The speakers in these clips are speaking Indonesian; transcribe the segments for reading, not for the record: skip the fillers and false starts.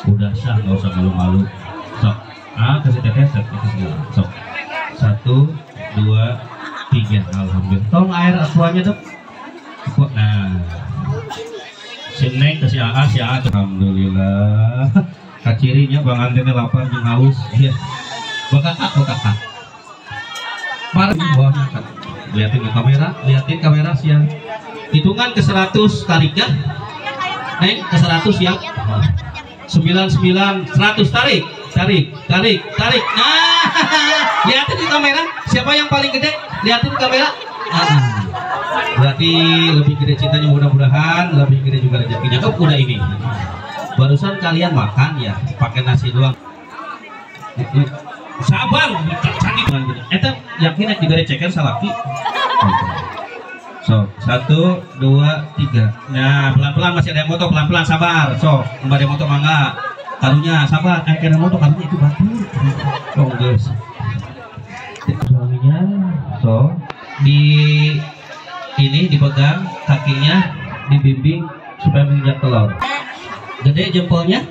Udah sah, nggak usah malu-malu. Sok, kasih teteh, sok. 1, 2, 3. Alhamdulillah. Tolong air aquanya dok. Nah, si Neng ke si AA, alhamdulillah. Kacirinya bang Andene lapar jeung haus. Iya. Bakak. Parah bawahnya kan. Liatin kamera siang. Hitungan ke 100 tariknya. Neng ke 100 siap. 99 100 tarik. Nah, liatin di kamera. Siapa yang paling gede? Liatin kamera. Berarti lebih gede cintanya, mudah-mudahan lebih gede juga rezekinya. Oh, udah ini. Barusan kalian makan ya, pakai nasi doang. Sabar, cantik banget. Eta yakin nek dibere ceker salaki. So, 1, 2, 3. Nah, pelan-pelan masih ada yang moto, pelan-pelan sabar. So, mbak ada moto mangga. Karunya sabar, kena moto karunya itu batu. Oh, guys. Suaminya, so di ini dipegang kakinya, dibimbing supaya menginjak telur. Gede jempolnya?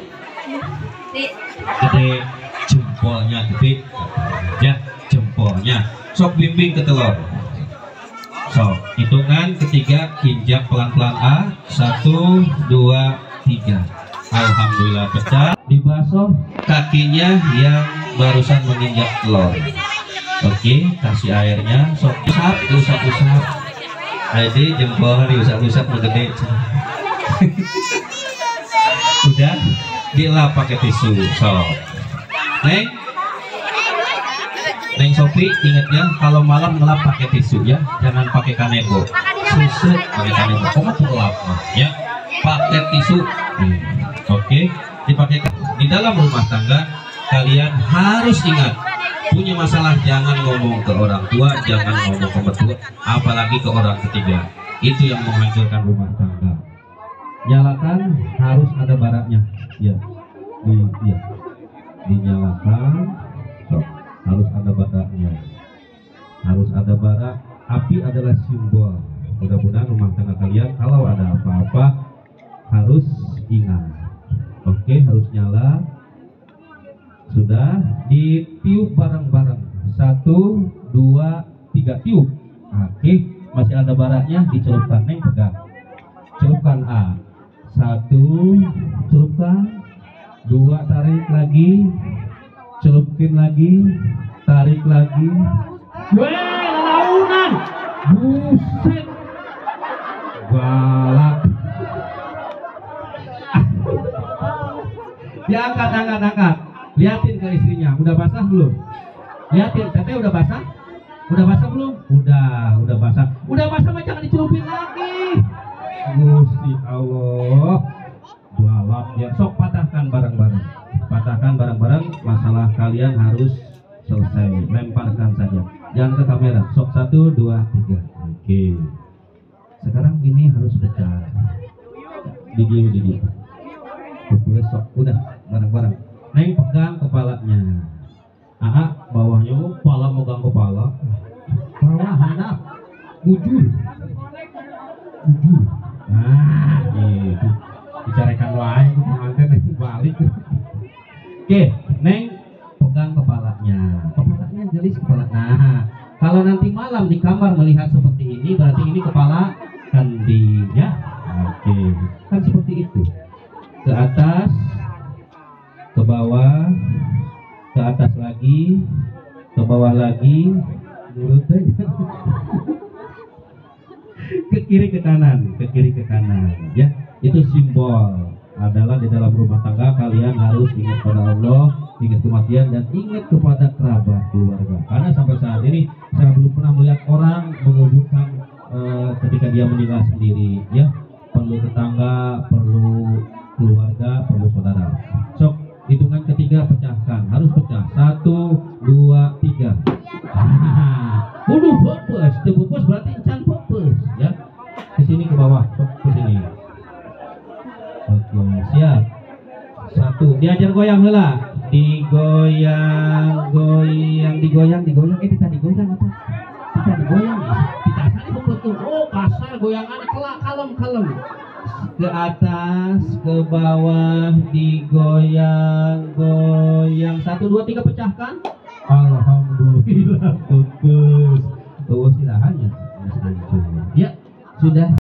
Gede jempolnya, gede. Ya, jempolnya. Sok bimbing ke telur. So, hitungan ketiga, injak pelan-pelan A. 1, 2, 3. Alhamdulillah pecah. Dibasuh kakinya yang barusan menginjak telur. Oke, kasih airnya. Sok usap. Ade jempol diusap-usap gede. Udah, dilap pakai tisu. So, Neng Sofi, ingat ya, kalau malam ngelap pakai tisu ya, jangan pakai kanebo. Susu pakai kanebo. Kamu tuh lap ya, pakai tisu. Oke, dipakai di dalam rumah tangga. Kalian harus ingat, punya masalah jangan ngomong ke orang tua, jangan ngomong ke mertua, apalagi ke orang ketiga. Itu yang menghancurkan rumah tangga. Nyalakan, harus ada baraknya. Ya, dinyalakan. So, harus ada baraknya, harus ada bara. Api adalah simbol. Mudah-mudahan rumah tangga kalian kalau ada apa-apa harus ingat. Oke, harus nyala. Sudah, ditiup bareng-bareng. 1, 2, 3 tiup. Oke, masih ada baraknya, dicelupkan. Neng pegang, celupkan A. 1, celupkan. 2, tarik lagi, celupkin lagi, tarik lagi. Weh, launan. Buset. Galak. Diangkat. Liatin ke istrinya, udah basah belum? Liatin, teteh udah basah? Udah basah belum? Udah basah. Udah basah mah jangan dicelupin lagi. Gusti Allah. Balap ya, sok patahkan bareng-bareng. Masalah kalian harus selesai. Lemparkan saja. Jangan ke kamera. Sok 1, 2, 3. Oke. Sekarang ini harus pecah. Di dia. Sok, udah bareng-bareng. Neng pegang kepalanya. Bawahnya kepala megang kepala. Bawah handap. Ujur. Nah, gitu. Bicarakan wae itu pengantin balik. Oke, Neng pegang kepalanya jelis kepala. Nah, kalau nanti malam di kamar melihat seperti ini, berarti ini kepala Kandi ya. Oke, kan seperti itu. Ke atas, ke bawah, ke atas lagi, ke bawah lagi, nurut aja. Ke kiri ke kanan ya. Itu simbol adalah di dalam rumah tangga kalian harus ingat pada Allah, ingat kematian, dan ingat kepada kerabat keluarga. Karena sampai saat ini saya belum pernah melihat orang menguburkan ketika dia meninggal sendiri ya. Perlu tetangga, perlu keluarga, perlu saudara. Sok, hitungan ketiga pecahkan, harus pecah. 1, 2, 3. Waduh, pepes berarti can pepes ya. Ke sini ke bawah, sok ke sini. Oke, siap. 1, diajar goyang heula. Digoyang. Kita digoyang apa? Kita digoyang. Kita asal betul. Oh, kasar goyangan kalem. ke atas, ke bawah, digoyang, goyang. 1, 2, 3 pecahkan. Alhamdulillah, bagus. Tuh silahkan ya. Ya, sudah.